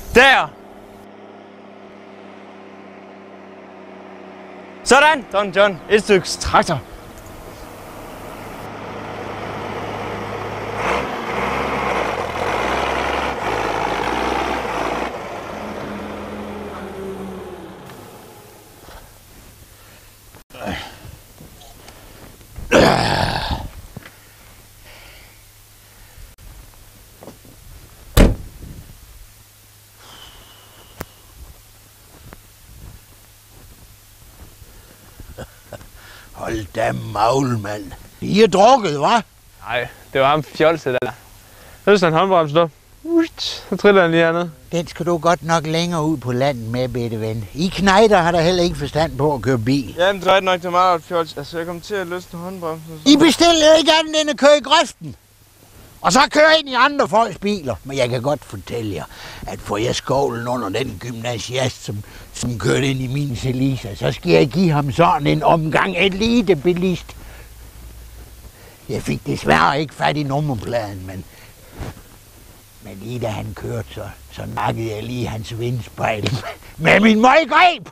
Der! Sådan, Don John. Et stykke traktor. Hold da maul, mand. I er drukket, hva'? Nej, det var ham fjolse der. Så er en håndbremse der. Så triller han lige hernede. Den skal du godt nok længere ud på landet med, bedte ven. I knejder har der heller ikke forstand på at køre bil. Jamen, det er nok, det er meget fjolse. Altså, jeg kommer til at løsne håndbremsen. I bestiller ikke andet end at køre i grøften. Og så kører ind i andre folks biler. Men jeg kan godt fortælle jer, at får jeg skovlen under den gymnasiast, som kørte ind i min Celica, så skal jeg give ham sådan en omgang elitebilist. Jeg fik desværre ikke fat i nummerpladen, men lige da han kørte, så nakkede jeg lige hans vindspejl med min møggreb.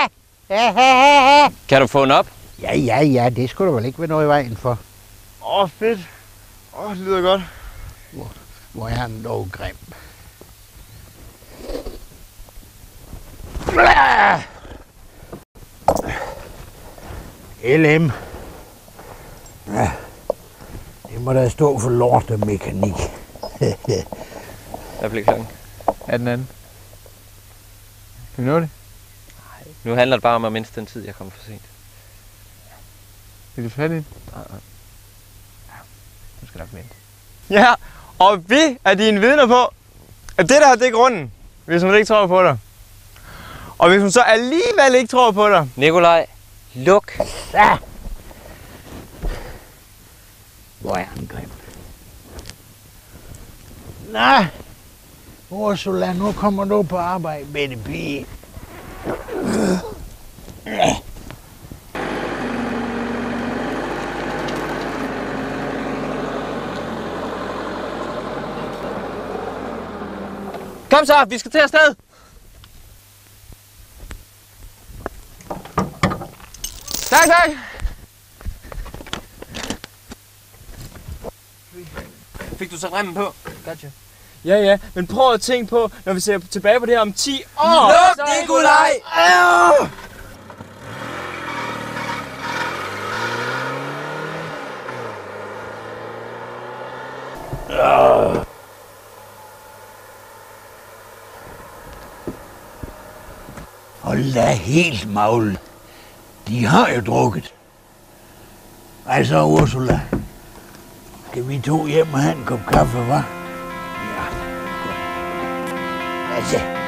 Kan du få den op? Ja, det skulle der vel ikke være noget i vejen for. Fedt. Det lyder godt. Hvor er han dog grim. LM. Ja, det må da stå for lortemekanik. Hvad bliver klokken? 18. Kan vi nå det? Nej. Nu handler det bare om at mindst den tid, jeg kommer for sent. Vil du fat i den? Nej. Ja, du skal nok vente. Ja, og vi er dine vidner på, at det der, det er grunden, hvis hun ikke tror på dig. Og hvis hun så alligevel ikke tror på dig... Nikolaj, luk! Ja. Hvor er han grim. Nå, Ursula, nu kommer du på arbejde, bedte pige. Kom så, vi skal til afsted! Tak! Fik du så remmen på? Gotcha. Ja, men prøv at tænke på, når vi ser tilbage på det her om 10 år. Luk, Nikolaj! Hold da helt maul. De har jo drukket. Altså, Ursula, skal vi to hjem og have en kop kaffe, hva'? Ja, godt. Altså.